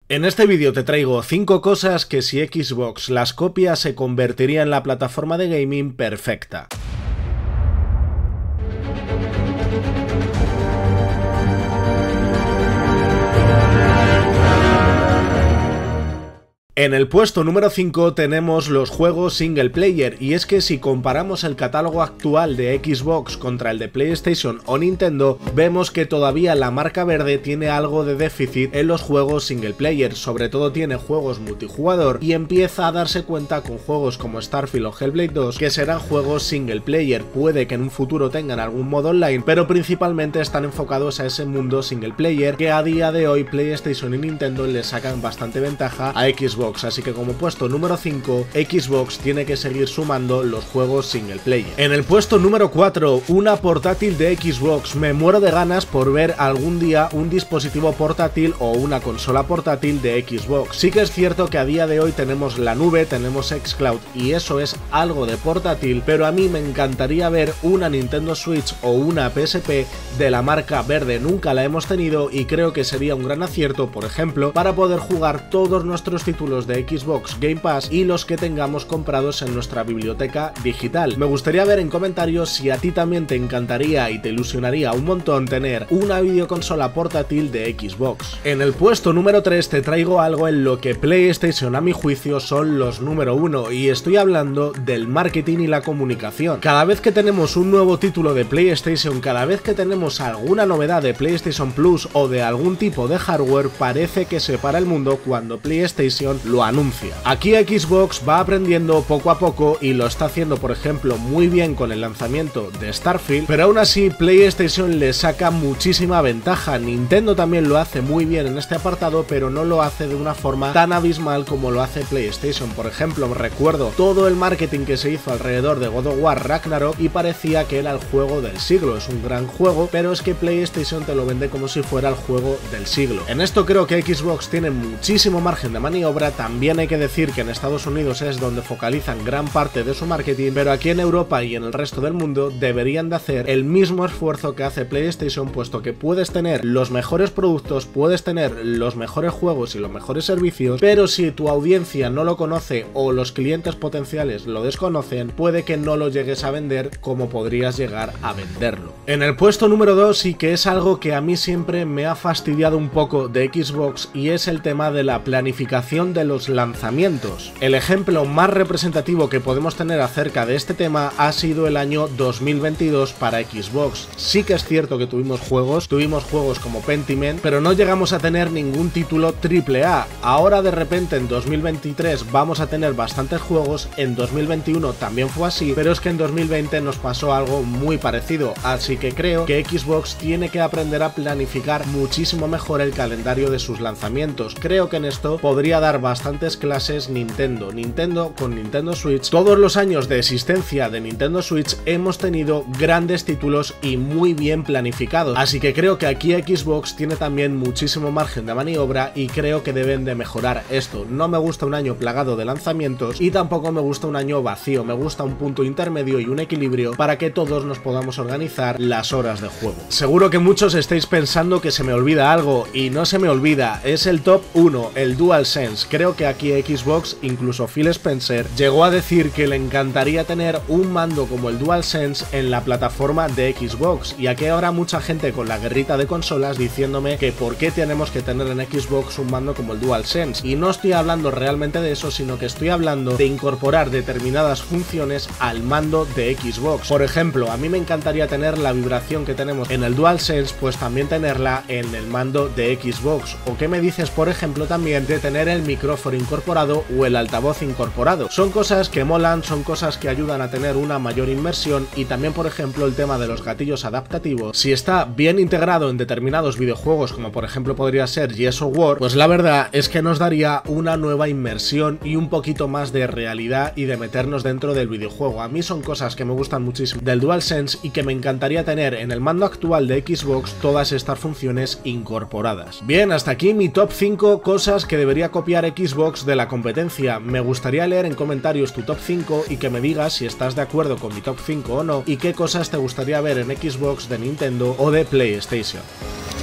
En este vídeo te traigo 5 cosas que si Xbox las copia se convertiría en la plataforma de gaming perfecta. En el puesto número 5 tenemos los juegos single player, y es que si comparamos el catálogo actual de Xbox contra el de PlayStation o Nintendo, vemos que todavía la marca verde tiene algo de déficit en los juegos single player, sobre todo tiene juegos multijugador y empieza a darse cuenta con juegos como Starfield o Hellblade 2 que serán juegos single player. Puede que en un futuro tengan algún modo online, pero principalmente están enfocados a ese mundo single player que a día de hoy PlayStation y Nintendo le sacan bastante ventaja a Xbox. Así que como puesto número 5, Xbox tiene que seguir sumando los juegos single player. En el puesto número 4, una portátil de Xbox. Me muero de ganas por ver algún día un dispositivo portátil o una consola portátil de Xbox. Sí que es cierto que a día de hoy tenemos la nube, tenemos xCloud y eso es algo de portátil, pero a mí me encantaría ver una Nintendo Switch o una PSP de la marca verde. Nunca la hemos tenido y creo que sería un gran acierto, por ejemplo, para poder jugar todos nuestros títulos de Xbox Game Pass y los que tengamos comprados en nuestra biblioteca digital. Me gustaría ver en comentarios si a ti también te encantaría y te ilusionaría un montón tener una videoconsola portátil de Xbox. En el puesto número 3 te traigo algo en lo que PlayStation a mi juicio son los número 1, y estoy hablando del marketing y la comunicación. Cada vez que tenemos un nuevo título de PlayStation, cada vez que tenemos alguna novedad de PlayStation Plus o de algún tipo de hardware, parece que se para el mundo cuando PlayStation lo anuncia. Aquí Xbox va aprendiendo poco a poco y lo está haciendo, por ejemplo, muy bien con el lanzamiento de Starfield, pero aún así PlayStation le saca muchísima ventaja. Nintendo también lo hace muy bien en este apartado, pero no lo hace de una forma tan abismal como lo hace PlayStation. Por ejemplo, recuerdo todo el marketing que se hizo alrededor de God of War Ragnarok y parecía que era el juego del siglo. Es un gran juego, pero es que PlayStation te lo vende como si fuera el juego del siglo. En esto creo que Xbox tiene muchísimo margen de maniobra. También hay que decir que en Estados Unidos es donde focalizan gran parte de su marketing, pero aquí en Europa y en el resto del mundo deberían de hacer el mismo esfuerzo que hace PlayStation, puesto que puedes tener los mejores productos, puedes tener los mejores juegos y los mejores servicios, pero si tu audiencia no lo conoce o los clientes potenciales lo desconocen, puede que no lo llegues a vender como podrías llegar a venderlo. En el puesto número 2, y que es algo que a mí siempre me ha fastidiado un poco de Xbox, y es el tema de la planificación de los lanzamientos. El ejemplo más representativo que podemos tener acerca de este tema ha sido el año 2022 para Xbox. Sí que es cierto que tuvimos juegos como Pentiment, pero no llegamos a tener ningún título AAA. Ahora de repente en 2023 vamos a tener bastantes juegos, en 2021 también fue así, pero es que en 2020 nos pasó algo muy parecido, así que creo que Xbox tiene que aprender a planificar muchísimo mejor el calendario de sus lanzamientos. Creo que en esto podría dar bastantes clases Nintendo con Nintendo Switch. Todos los años de existencia de Nintendo Switch hemos tenido grandes títulos y muy bien planificados, así que creo que aquí Xbox tiene también muchísimo margen de maniobra y creo que deben de mejorar esto. No me gusta un año plagado de lanzamientos y tampoco me gusta un año vacío, me gusta un punto intermedio y un equilibrio para que todos nos podamos organizar las horas de juego. Seguro que muchos estáis pensando que se me olvida algo, y no se me olvida, es el top 1, el DualSense. Creo que aquí Xbox, incluso Phil Spencer, llegó a decir que le encantaría tener un mando como el DualSense en la plataforma de Xbox, y aquí habrá mucha gente con la guerrita de consolas diciéndome que por qué tenemos que tener en Xbox un mando como el DualSense, y no estoy hablando realmente de eso, sino que estoy hablando de incorporar determinadas funciones al mando de Xbox. Por ejemplo, a mí me encantaría tener la vibración que tenemos en el DualSense, pues también tenerla en el mando de Xbox. ¿O qué me dices, por ejemplo, también de tener el micrófono incorporado o el altavoz incorporado? Son cosas que molan, son cosas que ayudan a tener una mayor inmersión, y también, por ejemplo, el tema de los gatillos adaptativos. Si está bien integrado en determinados videojuegos, como por ejemplo podría ser Gears of War, pues la verdad es que nos daría una nueva inmersión y un poquito más de realidad y de meternos dentro del videojuego. A mí son cosas que me gustan muchísimo del DualSense y que me encantaría tener en el mando actual de Xbox, todas estas funciones incorporadas. Bien, hasta aquí mi top 5 cosas que debería copiar Xbox de la competencia. Me gustaría leer en comentarios tu top 5 y que me digas si estás de acuerdo con mi top 5 o no, y qué cosas te gustaría ver en Xbox, de Nintendo o de PlayStation.